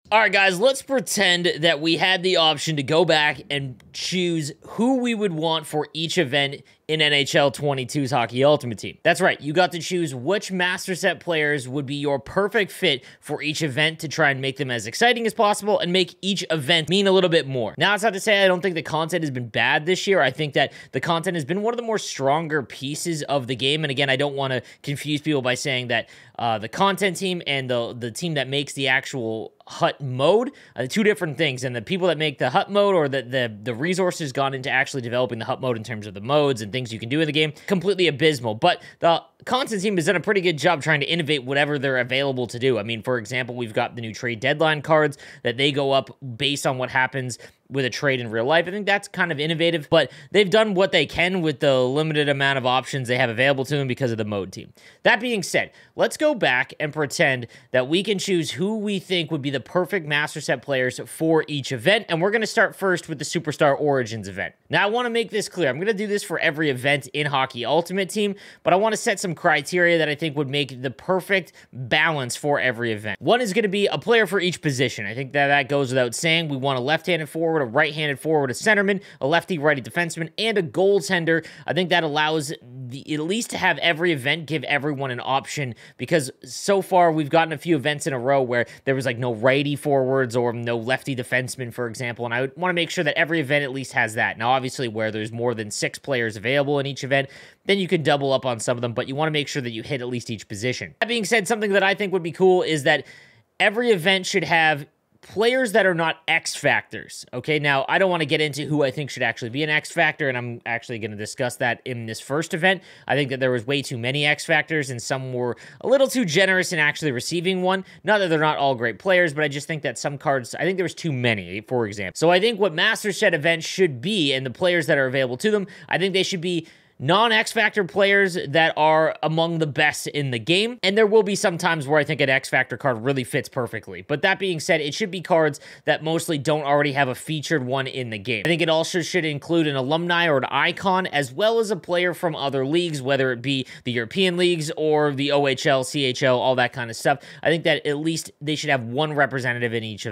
All right, guys, let's pretend that we had the option to go back and choose who we would want for each event in NHL 22's Hockey Ultimate Team. That's right, you got to choose which Master Set players would be your perfect fit for each event to try and make them as exciting as possible and make each event mean a little bit more. Now, it's not to say I don't think the content has been bad this year. I think that the content has been one of the more stronger pieces of the game, and again, I don't want to confuse people by saying that the content team and the team that makes the actual hut mode are two different things, and the people that make the hut mode or the resources gone into actually developing the hut mode in terms of the modes and things you can do in the game, completely abysmal. But the content team has done a pretty good job trying to innovate whatever they're available to do. I mean, for example, we've got the new trade deadline cards that they go up based on what happens with a trade in real life. I think that's kind of innovative, but they've done what they can with the limited amount of options they have available to them because of the mode team. That being said, let's go back and pretend that we can choose who we think would be the perfect Master Set players for each event, and we're going to start first with the Superstar Origins event. Now, I want to make this clear. I'm going to do this for every event in Hockey Ultimate Team, but I want to set some criteria that I think would make the perfect balance for every event. One is going to be a player for each position. I think that goes without saying. We want a left-handed forward, a right-handed forward, a centerman, a lefty-righty defenseman, and a goaltender. I think that allows at least to have every event give everyone an option, because so far we've gotten a few events in a row where there was like no righty forwards or no lefty defenseman, for example, and I would want to make sure that every event at least has that. Now, obviously, where there's more than 6 players available in each event, then you can double up on some of them, but you want to make sure that you hit at least each position. That being said, something that I think would be cool is that every event should have players that are not X factors. Okay, now I don't want to get into who I think should actually be an X factor, and I'm actually going to discuss that in this first event. I think that there was way too many X factors, and some were a little too generous in actually receiving one. Not that they're not all great players, but I just think that some cards, I think there was too many, for example. So I think what Master Set events should be, and the players that are available to them, I think they should be non-X Factor players that are among the best in the game, and there will be some times where I think an X Factor card really fits perfectly. But that being said, it should be cards that mostly don't already have a featured one in the game. I think it also should include an alumni or an icon, as well as a player from other leagues, whether it be the European leagues or the OHL, CHL, all that kind of stuff. I think that at least they should have one representative in each of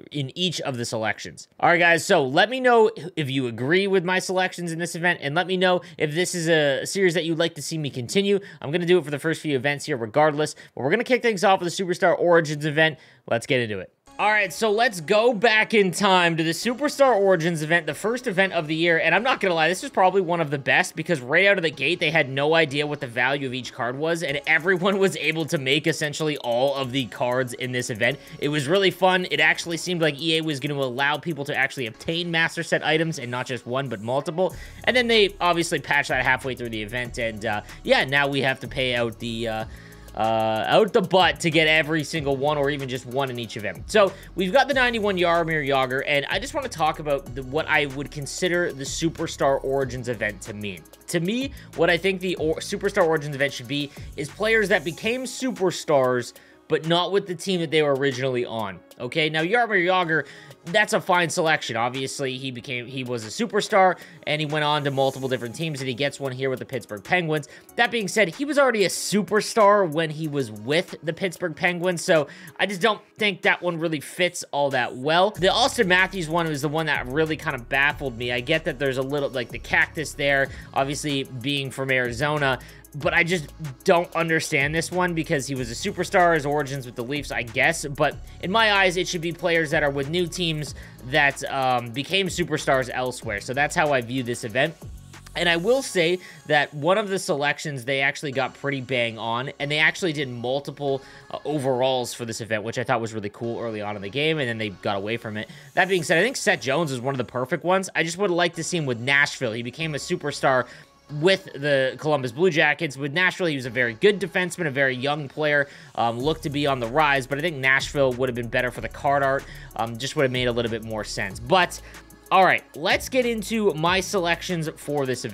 the selections. All right, guys, so let me know if you agree with my selections in this event, and let me know if this is a series that you'd like to see me continue. I'm going to do it for the first few events here regardless, but we're going to kick things off with the Superstar Origins event. Let's get into it. All right, so let's go back in time to the Superstar Origins event, the first event of the year, and I'm not going to lie, this was probably one of the best, because right out of the gate, they had no idea what the value of each card was, and everyone was able to make essentially all of the cards in this event. It was really fun. It actually seemed like EA was going to allow people to actually obtain Master Set items, and not just one, but multiple, and then they obviously patched that halfway through the event, and yeah, now we have to pay out the butt to get every single one, or even just one in each event. So we've got the 91 Jaromir Jagr, and I just want to talk about what I would consider the Superstar Origins event to mean. To me, what I think the Superstar Origins event should be is players that became superstars, but not with the team that they were originally on. Okay, now Jaromir Jagr, that's a fine selection. Obviously, he was a superstar, and he went on to multiple different teams, and he gets one here with the Pittsburgh Penguins. That being said, he was already a superstar when he was with the Pittsburgh Penguins, so I just don't think that one really fits all that well. The Austin Matthews one was the one that really kind of baffled me. I get that there's a little, like, the cactus there, obviously being from Arizona, but I just don't understand this one, because he was a superstar, his origins with the Leafs, I guess, but in my eyes, it should be players that are with new teams that became superstars elsewhere. So that's how I view this event. And I will say that one of the selections, they actually got pretty bang on, and they actually did multiple overalls for this event, which I thought was really cool early on in the game, and then they got away from it. That being said, I think Seth Jones is one of the perfect ones. I just would have liked to see him with Nashville. He became a superstar with the Columbus Blue Jackets. With Nashville, he was a very good defenseman, a very young player, looked to be on the rise, but I think Nashville would have been better for the card art, just would have made a little bit more sense. But all right, let's get into my selections for this event.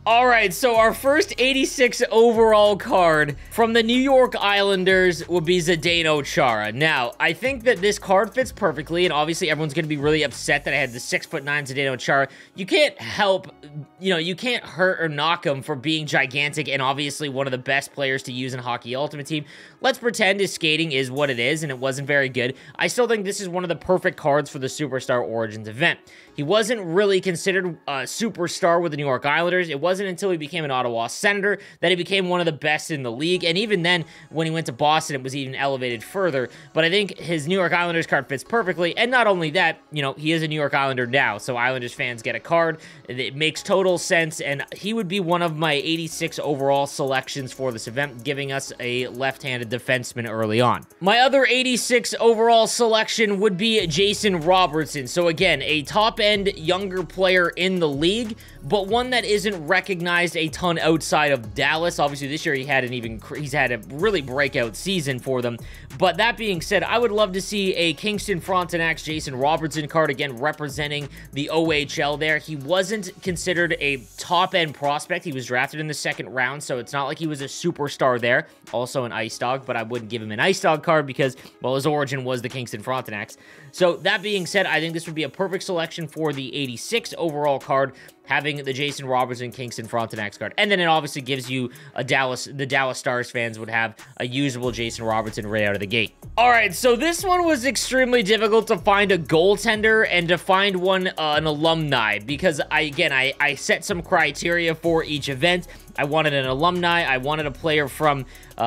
All right, so our first 86 overall card from the New York Islanders would be Zdeno Chara. Now, I think that this card fits perfectly, and obviously everyone's going to be really upset that I had the 6'9" Zdeno Chara. You can't help, you know, you can't hurt or knock him for being gigantic and obviously one of the best players to use in Hockey Ultimate Team. Let's pretend his skating is what it is, and it wasn't very good. I still think this is one of the perfect cards for the Superstar Origins event. He wasn't really considered a superstar with the New York Islanders. It wasn't until he became an Ottawa Senator that he became one of the best in the league. And even then, when he went to Boston, it was even elevated further. But I think his New York Islanders card fits perfectly. And not only that, you know, he is a New York Islander now. So Islanders fans get a card. It makes total sense. And he would be one of my 86 overall selections for this event, giving us a left-handed defenseman early on. My other 86 overall selection would be Jason Robertson. So again, a top-end younger player in the league, but one that isn't recognized a ton outside of Dallas. Obviously, this year he's had a really breakout season for them. But that being said, I would love to see a Kingston Frontenac's Jason Robertson card, again, representing the OHL there. He wasn't considered a top-end prospect. He was drafted in the second round, so it's not like he was a superstar there. Also an Ice Dog, but I wouldn't give him an Ice Dog card because, well, his origin was the Kingston Frontenacs. So that being said, I think this would be a perfect selection for the 86 overall card, having the Jason Robertson Kingston Frontenacs card. And then it obviously gives you the Dallas Stars fans would have a usable Jason Robertson right out of the gate. All right, so this one was extremely difficult to find a goaltender and to find one, an alumni, because I set some criteria for each event. I wanted an alumni, I wanted a player from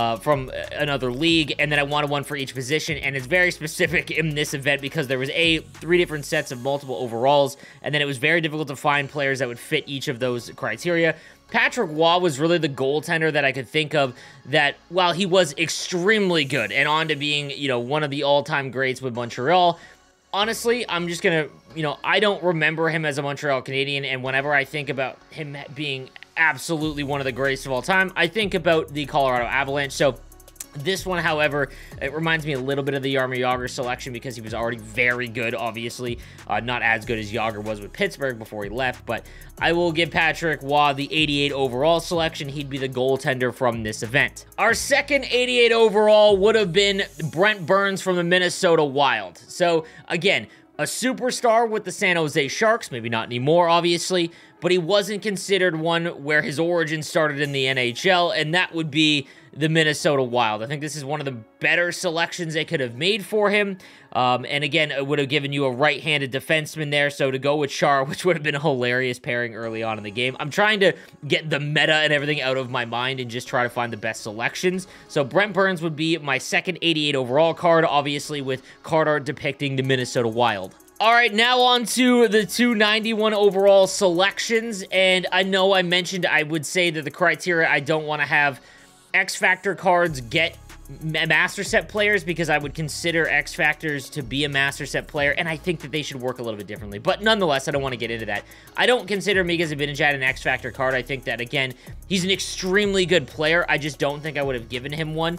another league, and then I wanted one for each position, and it's very specific in this event because there was 3 different sets of multiple overalls, and then it was very difficult to find players that would fit each of those criteria. Patrick Waugh was really the goaltender that I could think of that, while he was extremely good and on to being, you know, one of the all-time greats with Montreal, honestly, I'm just gonna, you know, I don't remember him as a Montreal Canadian, and whenever I think about him being absolutely one of the greatest of all time, I think about the Colorado Avalanche. So this one, however, it reminds me a little bit of the Jaromir Jagr selection because he was already very good, obviously. Not as good as Jagr was with Pittsburgh before he left, but I will give Patrick Waugh the 88 overall selection. He'd be the goaltender from this event. Our second 88 overall would have been Brent Burns from the Minnesota Wild. So, again, a superstar with the San Jose Sharks, maybe not anymore, obviously, but he wasn't considered one where his origin started in the NHL, and that would be the Minnesota Wild. I think this is one of the better selections they could have made for him, and again, it would have given you a right-handed defenseman there, so to go with Char, which would have been a hilarious pairing early on in the game. I'm trying to get the meta and everything out of my mind and just try to find the best selections. So Brent Burns would be my second 88 overall card, obviously with card art depicting the Minnesota Wild. All right, now on to the 291 overall selections, and I know I mentioned I would say that the criteria, I don't want to have X Factor cards get Master Set players because I would consider X Factors to be a Master Set player, and I think that they should work a little bit differently. But nonetheless, I don't want to get into that. I don't consider Mika Zibanejad an X Factor card. I think that, again, he's an extremely good player. I just don't think I would have given him one.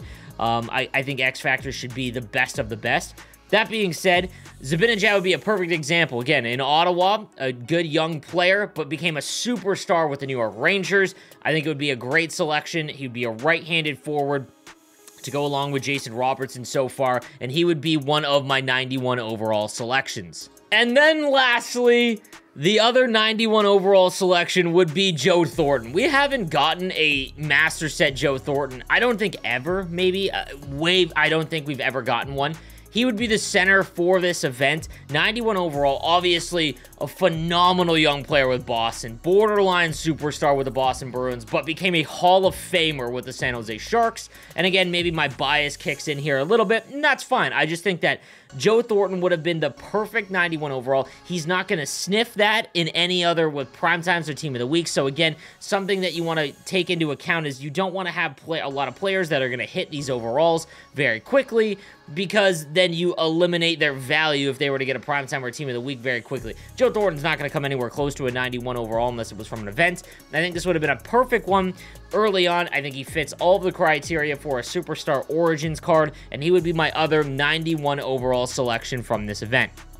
I think X Factors should be the best of the best. That being said, Zibanejad would be a perfect example. Again, in Ottawa, a good young player, but became a superstar with the New York Rangers. I think it would be a great selection. He'd be a right-handed forward to go along with Jason Robertson so far, and he would be one of my 91 overall selections. And then lastly, the other 91 overall selection would be Joe Thornton. We haven't gotten a Master Set Joe Thornton, I don't think ever, maybe. I don't think we've ever gotten one. He would be the center for this event. 91 overall, obviously a phenomenal young player with Boston. Borderline superstar with the Boston Bruins, but became a Hall of Famer with the San Jose Sharks. And again, maybe my bias kicks in here a little bit, and that's fine. I just think that Joe Thornton would have been the perfect 91 overall. He's not going to sniff that in any other with Primetimes or Team of the Week. So again, something that you want to take into account is you don't want to have a lot of players that are going to hit these overalls very quickly, because then you eliminate their value if they were to get a Primetime or Team of the Week very quickly. Joe Thornton's not going to come anywhere close to a 91 overall unless it was from an event. I think this would have been a perfect one early on. I think he fits all of the criteria for a Superstar Origins card, and he would be my other 91 overall selection from this event.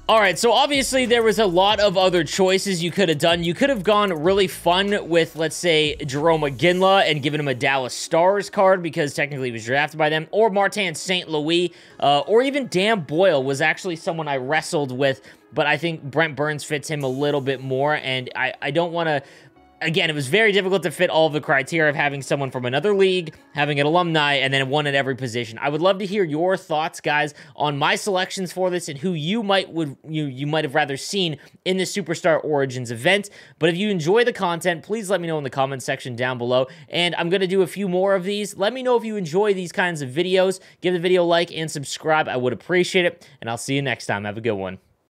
All right, so obviously there was a lot of other choices you could have done. You could have gone really fun with, let's say, Jerome McGinley and given him a Dallas Stars card because technically he was drafted by them, or Martin St. Louis, or even Dan Boyle was actually someone I wrestled with, but I think Brent Burns fits him a little bit more, and I don't want to... Again, it was very difficult to fit all of the criteria of having someone from another league, having an alumni, and then one at every position. I would love to hear your thoughts, guys, on my selections for this and who you might have rather seen in the Superstar Origins event. But if you enjoy the content, please let me know in the comments section down below. And I'm going to do a few more of these. Let me know if you enjoy these kinds of videos. Give the video a like and subscribe. I would appreciate it. And I'll see you next time. Have a good one.